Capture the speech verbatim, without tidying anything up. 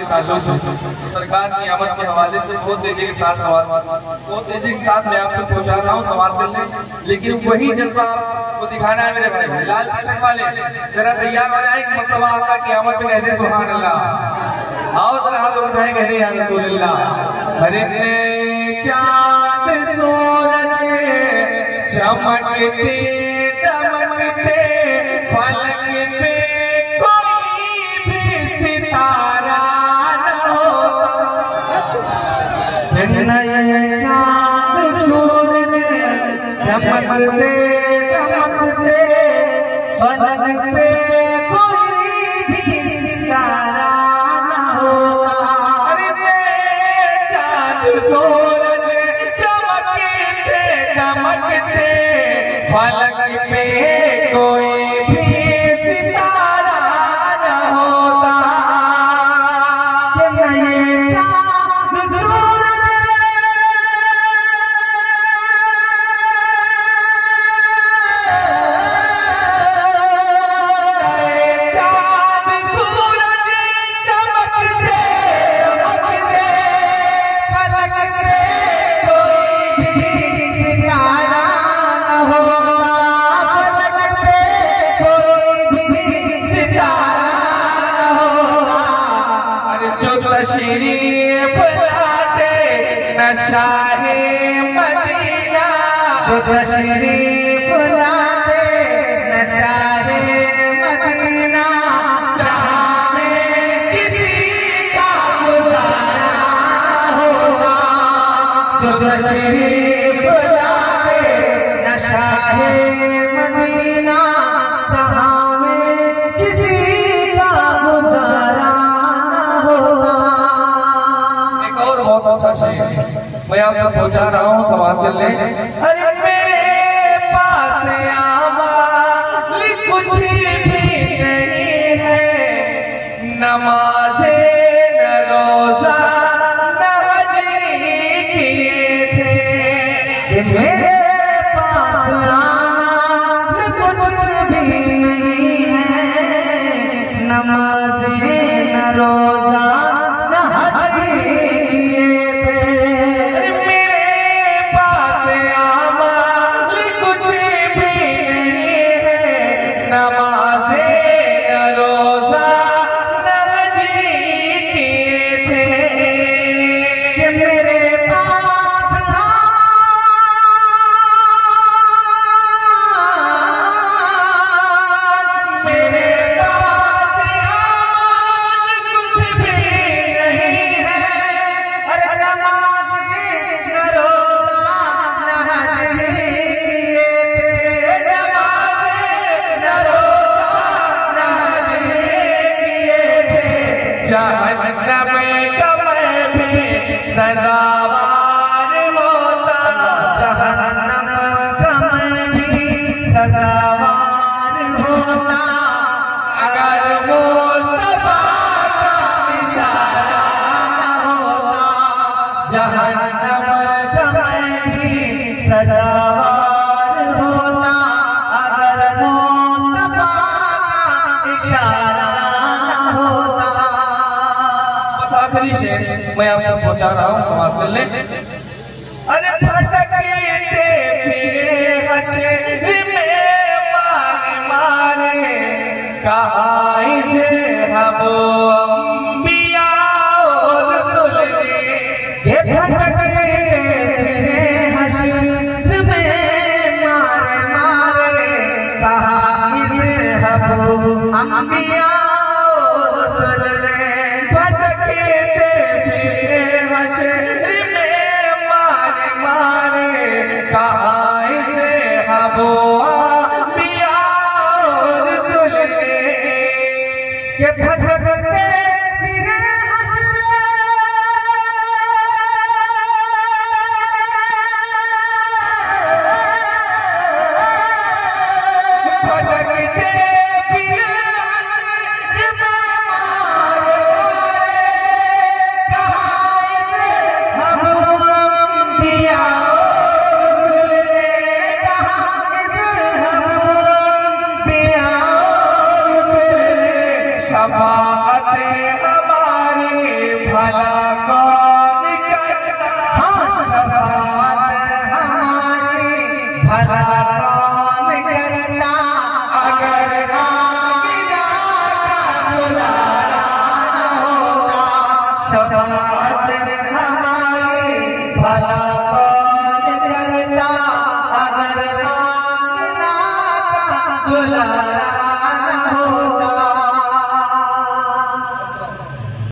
ताल्लुक से सरकार की आमद के हवाले से बहुत तेजी के साथ सवाल बहुत तेजी के साथ मैं आप तक पहुंचा रहा हूँ सवाल करने, लेकिन वही जज्बा आपको दिखाना है मेरे भाई। लाल किशन वाले जरा तैयार हो जाए, मर्तबा आका की आमद पे कहते सुभान अल्लाह। आओ जरा हाथ उठाए कहते या रसूल अल्लाह। हरे चांद सूरज चमकते दमकते फलक पे कोई भी सितारा न होता। नए चांद सूरज चमकते दमकते फलक पे कोई भी सितारा न होता। अरे चांद सूरज चमकते दमकते फलक पे कोई भी सितारा न होता। नए चांद सूरज चांद सूरज चमकते दमकते फलक पे कोई भी सितारा न होता। फलक पे कोई भी सितारा न होता। अरे जो तशरीफ लाते नशाहे मदीना, जो तशरीफ लाते नशाहे मदीना, जहाँ में किसी का गुजारा होगा। जो तशरीफ लाते नशाहे मदीना, जहाँ में किसी का गुजारा न होगा। एक और बहुत अच्छा शेर मैं आपको पहुंचा रहा हूँ, सवाल कर ले। अरे मेरे पास आमाल कुछ भी नहीं है, नमाज़े न रोज़ा न हज किए थे। मेरे पास आमाल कुछ भी नहीं है, नमाज़े न रोज़ा न हज किए थे। मेरे पास आमाल कुछ भी नहीं है, नमाज़े न रोज़ा न हज किए थे। मेरे पास मेरे पास आमाल कुछ भी नहीं है। अरे नमाज़े न रोज़ा न हज किए थे। नमाज़े न रोज़ा न हज किए थे। जहन्नम का मैं भी सज़ावार होता। जहन्नम का मैं भी सज़ावार होता। अगर मुस्तफा का इशारा न होता। जहन्नम का मैं भी सज़ावार होता। अगर मुस्तफा का इशारा न होता। बस आखिरी शेर मैं आपको पहुंचा रहा हूँ, समाप्त कर ले। अरे भटकते फिरे हश्र में मारे मारे, कहा इसे हम अंबिया और रसूल ने। ये भटकते फिरे हश्र में मारे मारे, कहा इसे हम अंबिया और रसूल ने। भटकते फिरे हश्र में मारे मारे, कहा इसे हम अंबिया और रसूल ने। ये भटकते शफाअत हमारी भला कौन करता अगर मांगना दुला